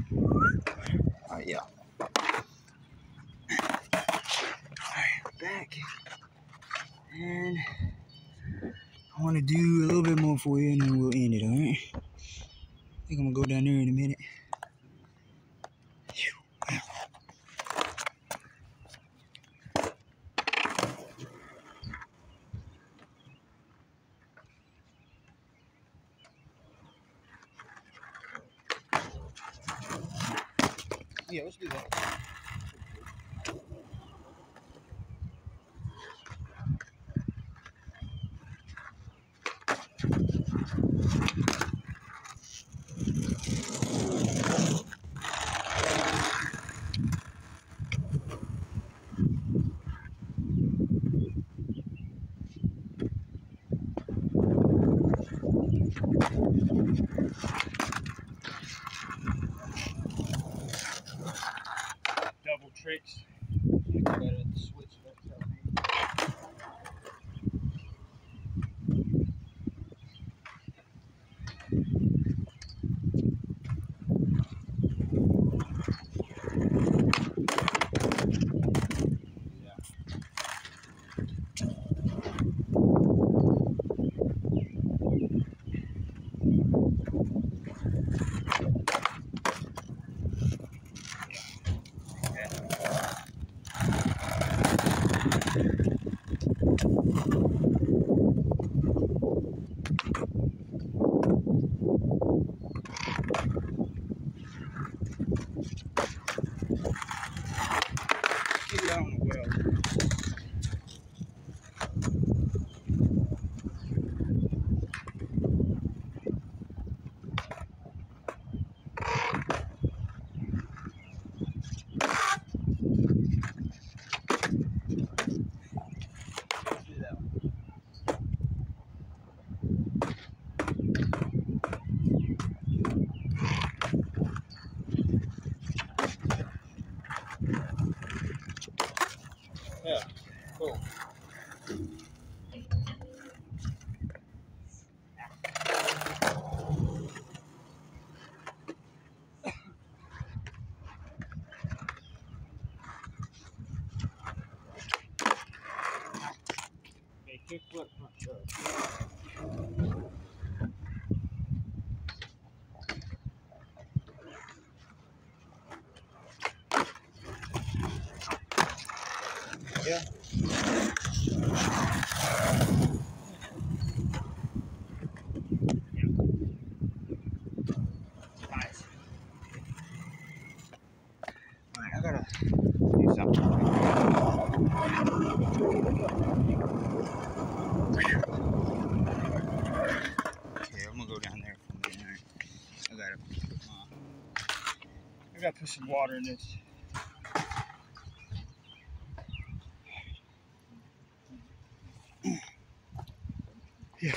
Oh yeah. Alright, back. And I want to do a little bit more for you and then we'll end it, alright? I think I'm gonna go down there in a minute. Yeah, let's do that. Double tricks. Better switch it up. Keep it on the well. Yeah, cool. Okay, kickflip front stroke. Yeah. Nice. Alright, I gotta do something. Okay, I'm gonna go down there for a minute. I gotta put some water in this. Yeah.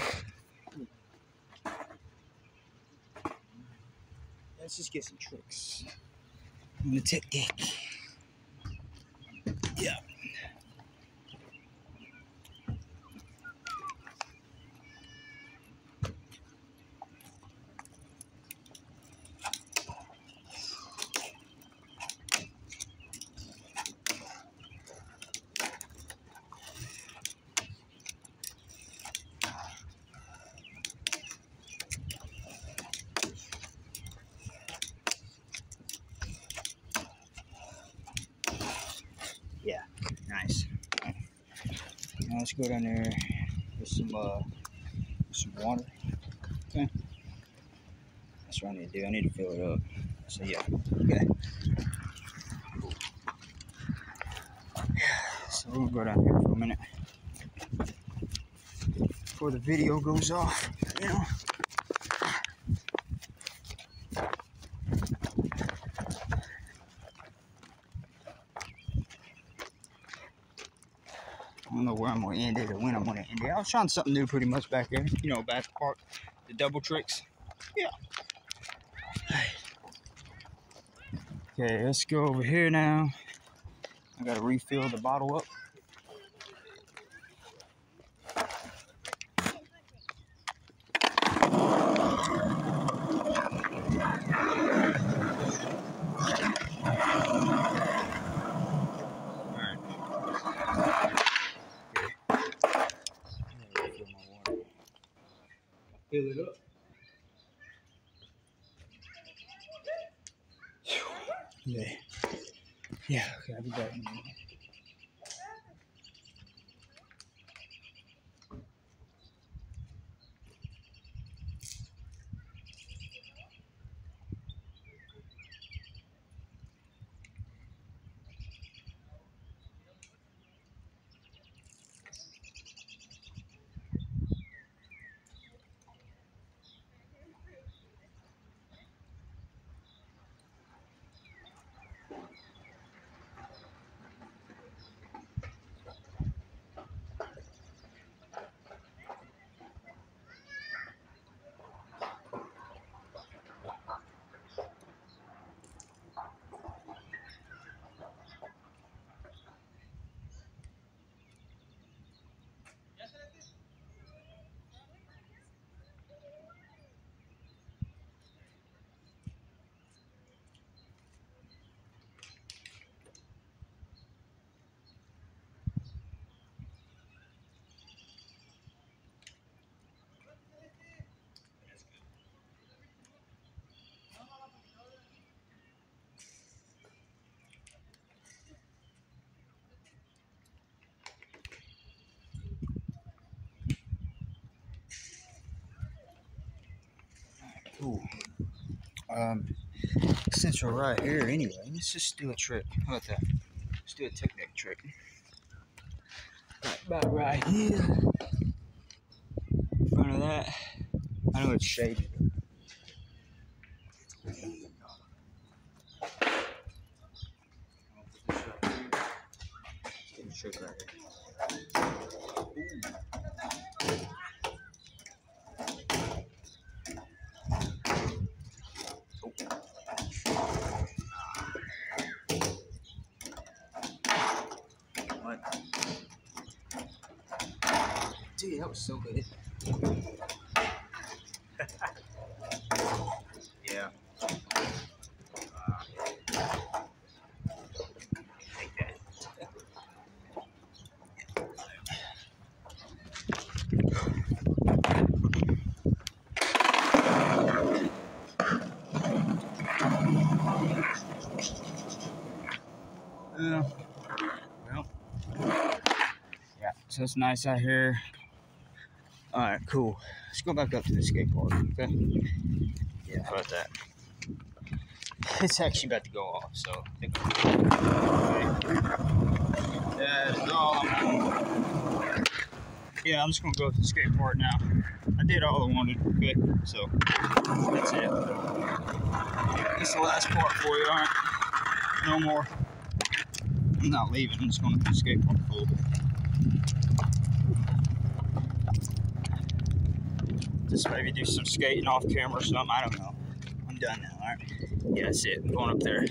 Let's just get some tricks on the tech deck. Yeah. Yeah, nice. Now let's go down there with some water. Okay. That's what I need to do. I need to fill it up. So yeah. Okay. So we'll go down here for a minute before the video goes off, you know. I don't know where I'm gonna end it or when I'm gonna end it. I was trying something new pretty much back there, you know, back part, the double tricks. Yeah. Okay, let's go over here now. I gotta refill the bottle up. fill it up. Yeah. Yeah, okay, I'll be back in a minute. Ooh. Since we're right here anyway, let's just do a trick. How about that? Let's do a technique trick. About right here. In front of that. I know it's shady. Let's get a trick right here. What? Dude, that was so good. Yeah. Take that. Well, yeah, so it's nice out here. Alright, cool. Let's go back up to the skate park, okay? Yeah, how about that? It's actually about to go off, so I think that's all yeah, I'm just gonna go to the skate park now. I did all I wanted, okay? So that's it. That's the last part for you, alright? No more. I'm not leaving, I'm just going to the skate park for a little bit. Just maybe do some skating off camera or something, I don't know. I'm done now, alright? Yeah, that's it. I'm going up there.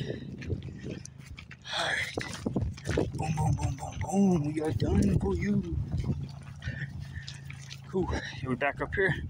Alright. Boom, boom, boom, boom, boom. We are done for you. Cool. We're back up here.